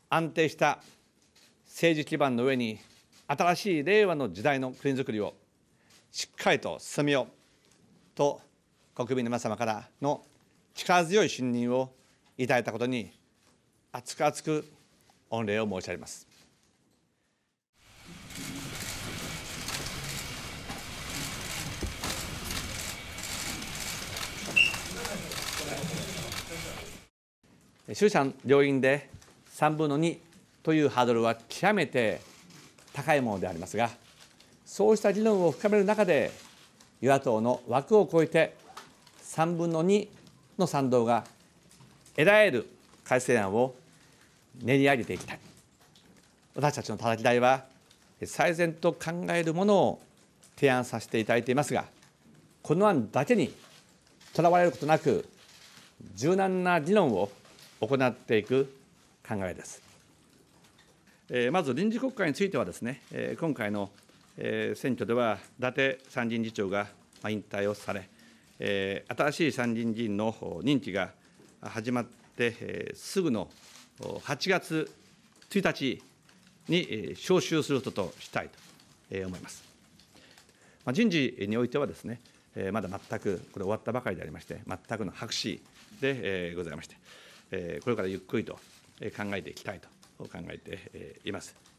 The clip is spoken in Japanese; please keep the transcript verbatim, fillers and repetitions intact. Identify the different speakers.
Speaker 1: 安定した政治基盤の上に、新しい令和の時代の国づくりをしっかりと進めようと、国民の皆様からの力強い信任をいただいたことに、厚く厚く御礼を申し上げます。衆参両院でさんぶんのにというハードルは極めて高いものでありますが、そうした議論を深める中で、与野党の枠を超えてさんぶんのにの賛同が得られる改正案を練り上げていきたい。私たちのたたき台は、最善と考えるものを提案させていただいていますが、この案だけにとらわれることなく、柔軟な議論を行っていく考えです。まず臨時国会についてはですね、今回の選挙では伊達参議院議長が引退をされ、新しい参議院議員の任期が始まってすぐのはちがつついたちに召集することとしたいと思います。人事においてはですね、まだ全くこれ終わったばかりでありまして、全くの白紙でございまして、これからゆっくりと考えていきたいと考えています。